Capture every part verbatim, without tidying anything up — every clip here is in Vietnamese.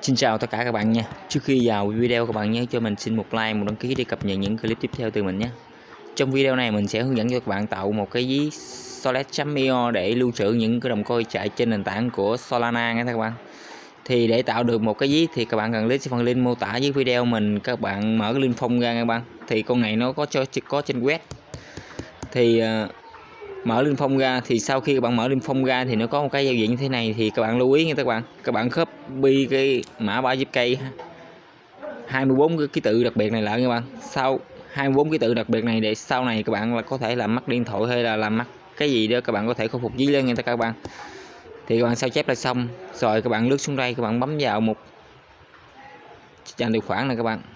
Xin chào tất cả các bạn nha. Trước khi vào video, các bạn nhớ cho mình xin một like, một đăng ký để cập nhật những clip tiếp theo từ mình nhé. Trong video này mình sẽ hướng dẫn cho các bạn tạo một cái ví Solid chấm i o để lưu trữ những cái đồng coin chạy trên nền tảng của Solana nha các bạn. Thì để tạo được một cái ví thì các bạn cần click phần link mô tả dưới video mình, các bạn mở cái link phong ra các bạn. Thì con này nó có cho có trên web. Thì uh, mở link phong ra thì sau khi các bạn mở link phong ra thì nó có một cái giao diện như thế này, thì các bạn lưu ý nha các bạn. Các bạn copy cái mã ba zip cây hai mươi bốn cái ký tự đặc biệt này lại các bạn. Sau hai mươi bốn ký tự đặc biệt này để sau này các bạn là có thể làm mất điện thoại hay là làm mất cái gì đó, các bạn có thể khôi phục dí lên nha các bạn. Thì các bạn sao chép lại xong rồi các bạn lướt xuống đây, các bạn bấm vào một dàn điều khoản này các bạn.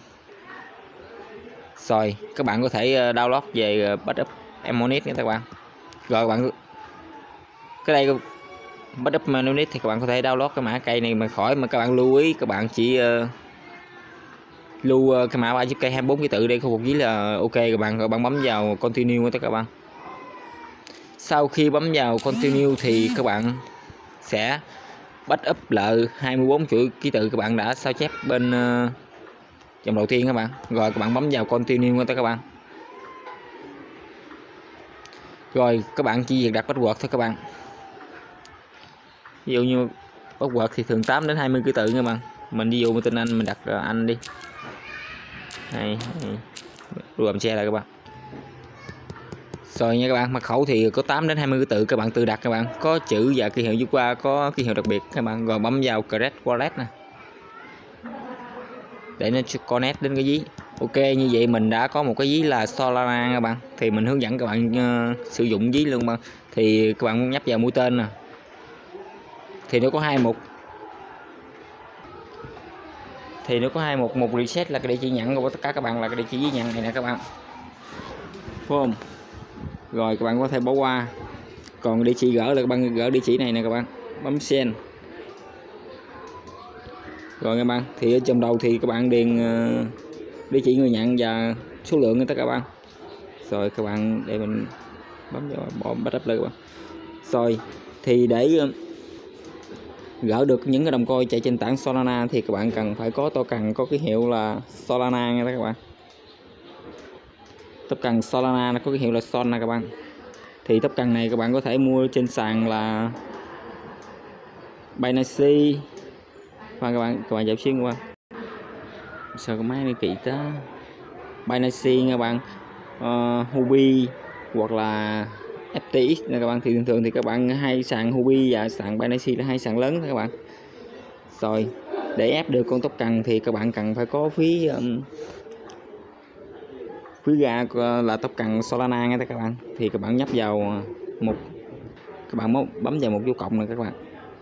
Rồi các bạn có thể download về backup Monit nha các bạn. Rồi các bạn cái đây backup Monit thì các bạn có thể download cái mã cây này mà khỏi, mà các bạn lưu ý các bạn chỉ uh, lưu uh, cái mã ba zip cây hai mươi bốn ký tự để khôi phục dí là ok các bạn. Rồi bạn bấm vào continue các bạn. Sau khi bấm vào continue thì các bạn sẽ backup lại hai mươi bốn chuỗi ký tự các bạn đã sao chép bên uh, dòng đầu tiên các bạn. Rồi các bạn bấm vào continue các bạn. Rồi các bạn chỉ việc đặt password thôi các bạn. Ví dụ như password thì thường tám đến hai mươi ký tự các bạn. Mình ví dụ một tên anh, mình đặt anh đi. Đây, rồi làm xe lại các bạn. Rồi nha các bạn, mật khẩu thì có tám đến hai mươi ký tự các bạn tự đặt các bạn. Có chữ và ký hiệu vượt qua, có ký hiệu đặc biệt các bạn. Rồi bấm vào create wallet nè, để nó connect đến cái ví. Ok, như vậy mình đã có một cái ví là Solana các bạn. Thì mình hướng dẫn các bạn uh, sử dụng ví luôn mà. Thì các bạn nhấp vào mũi tên nè. Thì nó có hai mục. Thì nó có hai mục, một reset là cái địa chỉ nhận của tất cả các bạn, là cái địa chỉ ví nhận này nè các bạn. Không. Rồi các bạn có thể bỏ qua. Còn địa chỉ gỡ là các bạn gỡ địa chỉ này nè các bạn. Bấm send. Rồi các bạn, thì ở trong đầu thì các bạn điền uh, địa chỉ người nhận và số lượng của tất cả các bạn. Rồi các bạn để mình bấm vào bỏ backup lên các bạn. Rồi thì để uh, gỡ được những cái đồng coin chạy trên tảng Solana thì các bạn cần phải có token có ký hiệu là Solana nha các bạn. Token Solana nó có ký hiệu là Sol nè các bạn. Thì token này các bạn có thể mua trên sàn là Binance. Và các bạn các bạn dạo xuyên qua. Sao cái máy này kỹ ta. Binance nha các bạn. Uh, Huobi hoặc là ép tê ích nè các bạn. Thì thường thường thì các bạn hay sàn Huobi và sàn Binance là hai sàn lớn các bạn. Rồi để ép được con token thì các bạn cần phải có phí um, phí ra là token Solana nha các bạn. Thì các bạn nhấp vào một, các bạn bấm vào một dấu cộng này các bạn.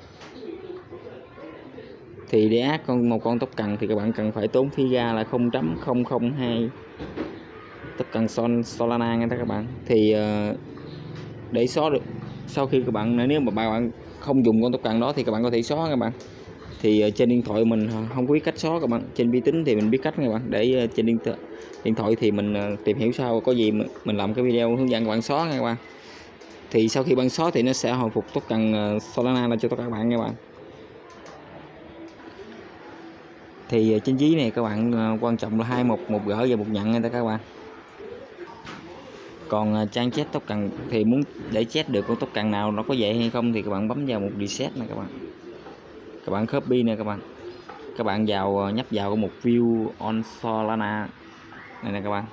Thì để áp con một con token thì các bạn cần phải tốn phí ra là không chấm không không hai token Sol Solana nha các bạn. Thì uh, để xóa được, sau khi các bạn, nếu mà bạn không dùng con token đó thì các bạn có thể xóa các bạn. Thì uh, trên điện thoại mình không có biết cách xóa các bạn, trên vi tính thì mình biết cách các bạn. Để uh, trên điện, th điện thoại thì mình uh, tìm hiểu sau, có gì mình làm cái video hướng dẫn các bạn xóa nha các bạn. Thì sau khi bạn xóa thì nó sẽ hồi phục token uh, Solana lên cho tất cả các bạn nha các bạn. Thì trên ví này các bạn uh, quan trọng là hai một, một gỡ và một nhận nha các bạn. Còn uh, trang chết token thì muốn để chết được con token nào nó có vậy hay không thì các bạn bấm vào một reset này các bạn. Các bạn copy nè các bạn. Các bạn vào uh, nhấp vào một view on Solana này nè các bạn.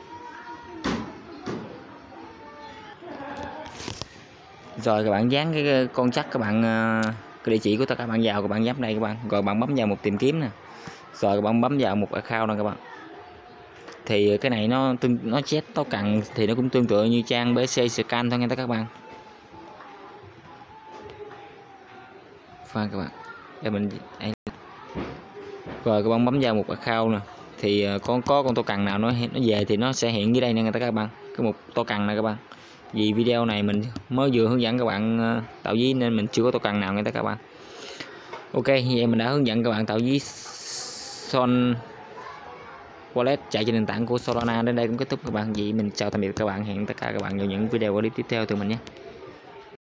Rồi các bạn dán cái con chắc các bạn uh, cái địa chỉ của tất cả các bạn vào, các bạn nhấp đây các bạn. Rồi bạn bấm vào một tìm kiếm nè. Rồi các bạn bấm vào một account nè các bạn. Thì cái này nó tương nó chết token thì nó cũng tương tự như trang bê xê scan thôi nha các bạn. Và các bạn để mình ấy. Rồi các bạn bấm vào một account nè. Thì có có con token nào nó nó về thì nó sẽ hiện dưới đây nha các bạn. Cái một token này các bạn. Vì video này mình mới vừa hướng dẫn các bạn tạo ví nên mình chưa có token nào nha các bạn. Ok, như vậy mình đã hướng dẫn các bạn tạo ví Sol Wallet chạy trên nền tảng của Solana. Đến đây cũng kết thúc các bạn. Vậy mình chào tạm biệt các bạn, hẹn tất cả các bạn vào những video clip tiếp theo từ mình nhé.